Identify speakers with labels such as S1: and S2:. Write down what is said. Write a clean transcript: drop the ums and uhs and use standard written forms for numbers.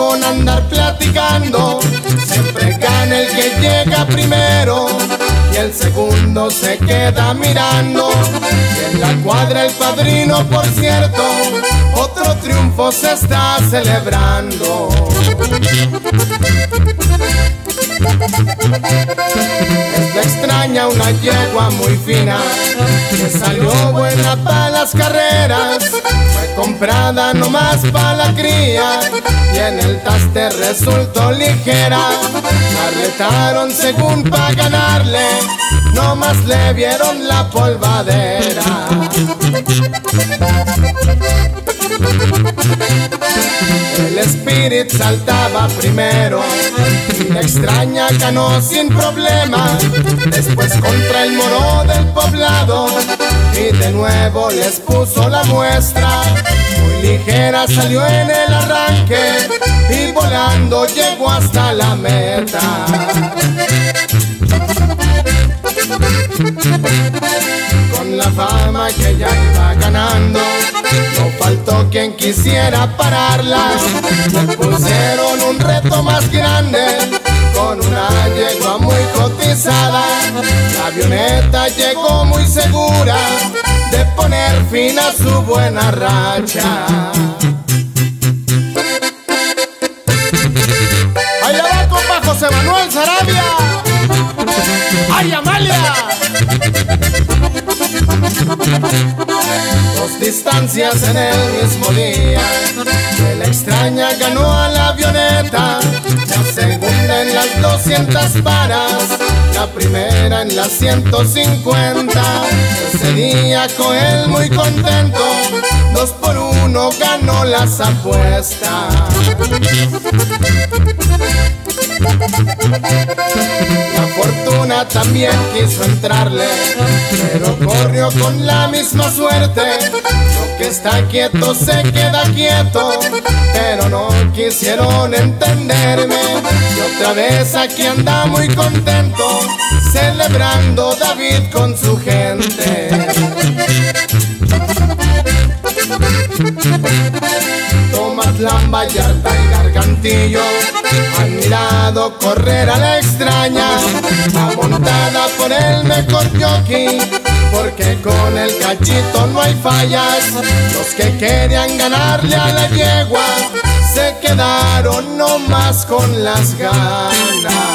S1: con andar platicando. Siempre gana el que llega primero y el segundo se queda mirando. Y en la cuadra el padrino, por cierto, otro triunfo se está celebrando. Esta extraña una yegua muy fina que salió buena para las carreras. Fue comprada nomás para la cría y en el taste resultó ligera. La retaron según para ganarle, nomás le vieron la polvadera. El Spirit saltaba primero y la extraña ganó sin problema. Después contra el moro del poblado y de nuevo les puso la muestra. Muy ligera salió en el arranque y volando llegó hasta la meta. Con la fama que ya iba ganando, no faltó quien quisiera pararla. Le pusieron un reto más grande con una yegua muy cotizada. La avioneta llegó muy segura de poner fin a su buena racha. Allá va, compa José Manuel Sarabia. ¡Ay, Amalia! Dos distancias en el mismo día, que la extraña ganó a la avioneta. La segunda en las 200 varas, la primera en las 150. Ese día Joel muy contento, 2 por 1 ganó las apuestas. La fortuna también quiso entrarle, pero corrió con la misma suerte. Lo que está quieto se queda quieto, pero no quisieron entenderme. Y otra vez aquí anda muy contento, celebrando David con su gente. Tomatlán, Vallarta y Gargantillo han mirado correr a la extraña, amontada por el mejor jockey, porque con el cachito no hay fallas. Los que querían ganarle a la yegua se quedaron nomás con las ganas.